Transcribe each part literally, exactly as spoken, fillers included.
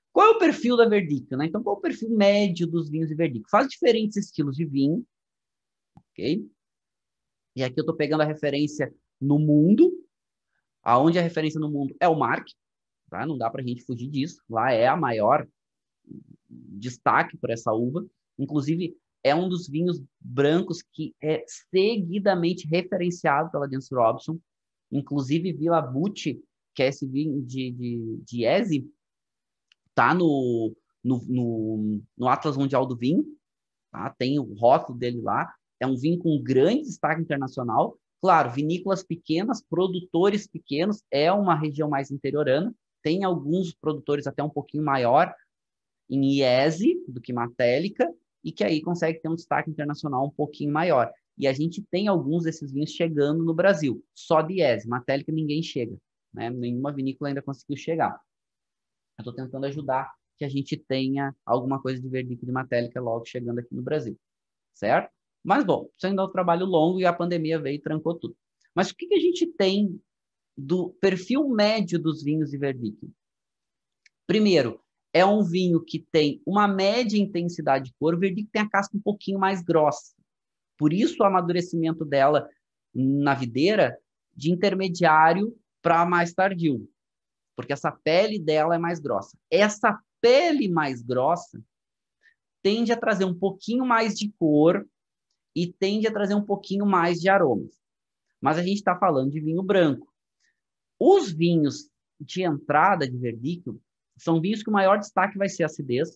Qual é o perfil da Verdicchio, né? Então, qual é o perfil médio dos vinhos de Verdicchio? Faz diferentes estilos de vinho, ok? E aqui eu estou pegando a referência no mundo, aonde a referência no mundo é o Marc, tá? Não dá para a gente fugir disso. Lá é a maior destaque por essa uva. Inclusive, é um dos vinhos brancos que é seguidamente referenciado pela James Robson. Inclusive, Villa Bucci, que é esse vinho de, de, de Eze, tá no, no, no, no Atlas Mundial do Vinho, tá? Tem o rótulo dele lá. É um vinho com grande destaque internacional. Claro, vinícolas pequenas, produtores pequenos, é uma região mais interiorana. Tem alguns produtores até um pouquinho maior em Iese do que Matélica, e que aí consegue ter um destaque internacional um pouquinho maior. E a gente tem alguns desses vinhos chegando no Brasil, só de Iese. Matélica ninguém chega, né? Nenhuma vinícola ainda conseguiu chegar. Eu estou tentando ajudar que a gente tenha alguma coisa de Verdicchio de Matélica logo chegando aqui no Brasil, certo? Mas, bom, isso ainda é um trabalho longo e a pandemia veio e trancou tudo. Mas o que, que a gente tem do perfil médio dos vinhos de Verdicchio? Primeiro, é um vinho que tem uma média intensidade de cor. O Verdicchio tem a casca um pouquinho mais grossa. Por isso, o amadurecimento dela na videira de intermediário para mais tardio. Porque essa pele dela é mais grossa. Essa pele mais grossa tende a trazer um pouquinho mais de cor e tende a trazer um pouquinho mais de aromas. Mas a gente está falando de vinho branco. Os vinhos de entrada de Verdicchio são vinhos que o maior destaque vai ser a acidez.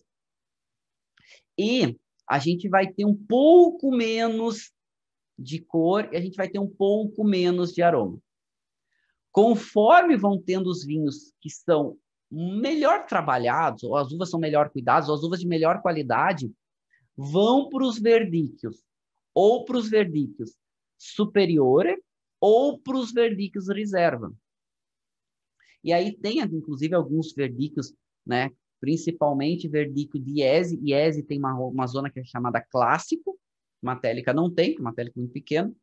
E a gente vai ter um pouco menos de cor e a gente vai ter um pouco menos de aroma. Conforme vão tendo os vinhos que são melhor trabalhados, ou as uvas são melhor cuidadas, ou as uvas de melhor qualidade, vão para os verdicchios, ou para os verdicchios superiore, ou para os verdicchios reserva. E aí tem, inclusive, alguns verdicchios, né? Principalmente Verdicchio de Iese. Iese tem uma, uma zona que é chamada clássico, Matélica não tem, Matélica é muito pequeno.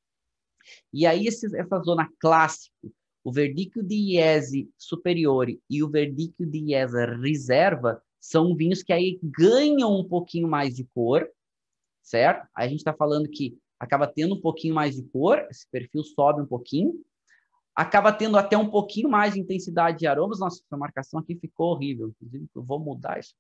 E aí esse, essa zona clássico, o Verdicchio de Iese superiore e o Verdicchio de Iese reserva, são vinhos que aí ganham um pouquinho mais de cor, certo? Aí a gente está falando que acaba tendo um pouquinho mais de cor, esse perfil sobe um pouquinho, acaba tendo até um pouquinho mais de intensidade de aromas. Nossa, essa marcação aqui ficou horrível. Inclusive, eu vou mudar isso.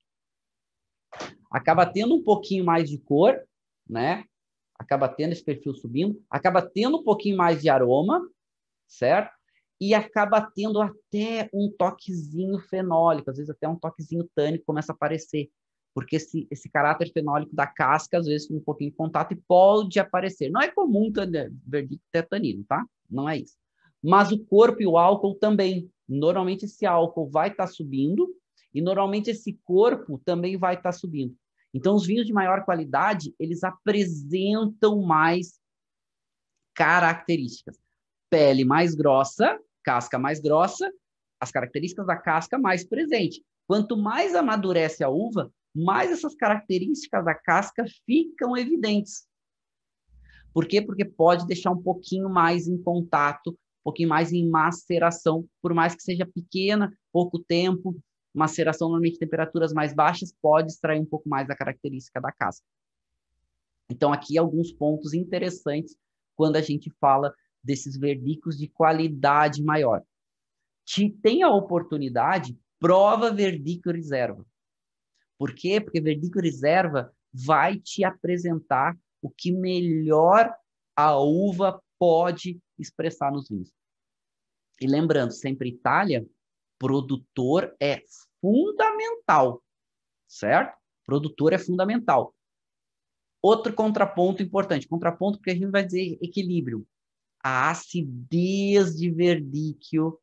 Acaba tendo um pouquinho mais de cor, né? Acaba tendo esse perfil subindo. Acaba tendo um pouquinho mais de aroma, certo? E acaba tendo até um toquezinho fenólico, às vezes até um toquezinho tânico começa a aparecer. Porque esse, esse caráter fenólico da casca, às vezes, um pouquinho de contato e pode aparecer. Não é comum ter Verdicchio ter tanino, tá? Não é isso. Mas o corpo e o álcool também. Normalmente esse álcool vai estar tá subindo e normalmente esse corpo também vai estar tá subindo. Então, os vinhos de maior qualidade, eles apresentam mais características. Pele mais grossa, casca mais grossa, as características da casca mais presente. Quanto mais amadurece a uva, mais essas características da casca ficam evidentes. Por quê? Porque pode deixar um pouquinho mais em contato, um pouquinho mais em maceração, por mais que seja pequena, pouco tempo, maceração normalmente em temperaturas mais baixas, pode extrair um pouco mais da característica da casca. Então, aqui alguns pontos interessantes quando a gente fala desses verdicos de qualidade maior. Se tem a oportunidade, prova Verdicchio reserva. Por quê? Porque Verdicchio reserva vai te apresentar o que melhor a uva pode expressar nos vinhos. E lembrando, sempre Itália, produtor é fundamental, certo? Produtor é fundamental. Outro contraponto importante, contraponto porque a gente vai dizer equilíbrio. A acidez de Verdicchio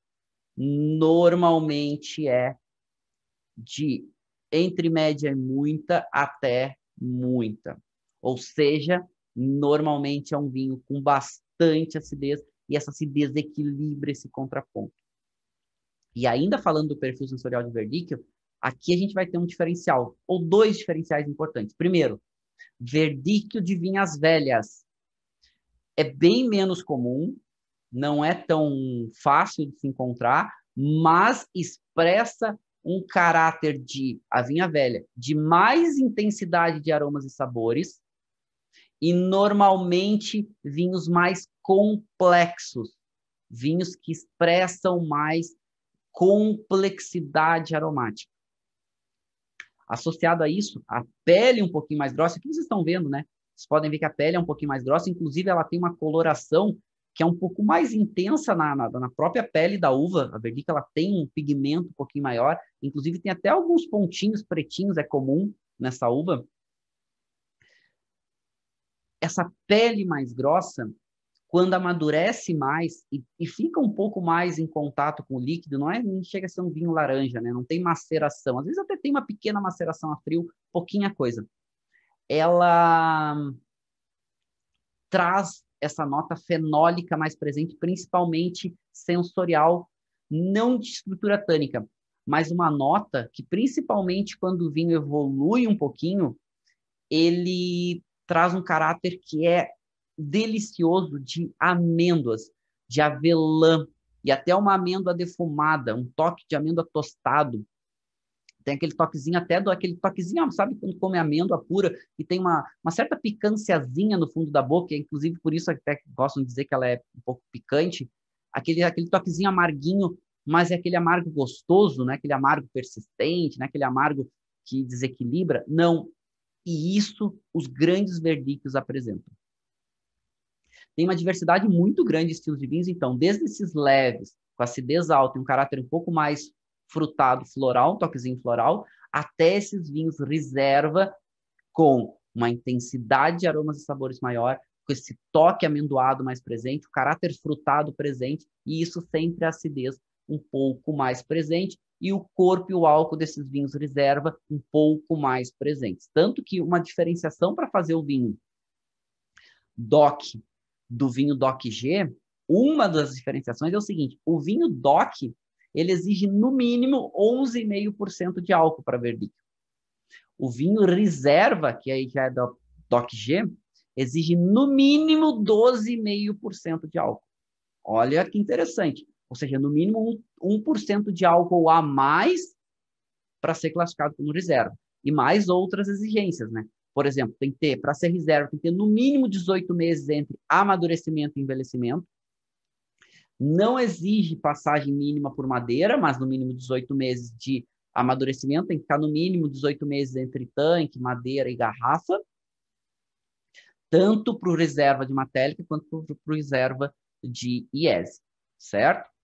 normalmente é de entre média e muita até muita. Ou seja, normalmente é um vinho com bastante acidez e essa acidez equilibra esse contraponto. E ainda falando do perfil sensorial de Verdicchio, aqui a gente vai ter um diferencial, ou dois diferenciais importantes. Primeiro, Verdicchio de vinhas velhas. É bem menos comum, não é tão fácil de se encontrar, mas expressa um caráter de, a vinha velha, de mais intensidade de aromas e sabores, e normalmente vinhos mais complexos, vinhos que expressam mais complexidade aromática. Associado a isso, a pele um pouquinho mais grossa, aqui vocês estão vendo, né? Vocês podem ver que a pele é um pouquinho mais grossa, inclusive ela tem uma coloração que é um pouco mais intensa na, na, na própria pele da uva. A Verdica, ela tem um pigmento um pouquinho maior, inclusive tem até alguns pontinhos pretinhos, é comum nessa uva. Essa pele mais grossa, quando amadurece mais e, e fica um pouco mais em contato com o líquido, não é, nem chega a ser um vinho laranja, né? Não tem maceração. Às vezes até tem uma pequena maceração a frio, pouquinha coisa. Ela traz essa nota fenólica mais presente, principalmente sensorial, não de estrutura tânica, mas uma nota que, principalmente quando o vinho evolui um pouquinho, ele traz um caráter que é delicioso de amêndoas, de avelã, e até uma amêndoa defumada, um toque de amêndoa tostado. Tem aquele toquezinho até do aquele toquezinho, sabe, quando come amêndoa pura e tem uma, uma certa picânciazinha no fundo da boca, e inclusive por isso até gostam de dizer que ela é um pouco picante, aquele, aquele toquezinho amarguinho, mas é aquele amargo gostoso, né? Aquele amargo persistente, né? Aquele amargo que desequilibra. Não. E isso os grandes verdicos apresentam. Tem uma diversidade muito grande de estilos de vinhos, então, desde esses leves, com acidez alta e um caráter um pouco mais frutado, floral, um toquezinho floral, até esses vinhos reserva com uma intensidade de aromas e sabores maior, com esse toque amendoado mais presente, o caráter frutado presente, e isso sempre a acidez um pouco mais presente, e o corpo e o álcool desses vinhos reserva um pouco mais presentes. Tanto que uma diferenciação para fazer o vinho D O C do vinho D O C G, uma das diferenciações é o seguinte: o vinho D O C, ele exige no mínimo onze vírgula cinco por cento de álcool para verdicchio. O vinho reserva, que aí já é do D O C G, exige no mínimo doze vírgula cinco por cento de álcool. Olha que interessante. Ou seja, no mínimo um por cento de álcool a mais para ser classificado como reserva. E mais outras exigências, né? Por exemplo, tem que ter, para ser reserva, tem que ter no mínimo dezoito meses entre amadurecimento e envelhecimento. Não exige passagem mínima por madeira, mas no mínimo dezoito meses de amadurecimento. Tem que ficar no mínimo dezoito meses entre tanque, madeira e garrafa. Tanto para o reserva de matélica quanto para o reserva de I E S, certo?